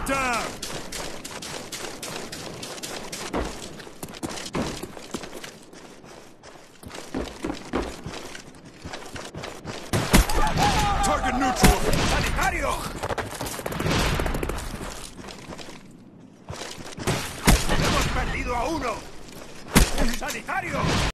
down! Target neutral! ¡Sanitario! ¡Hemos perdido a uno! ¡Sanitario!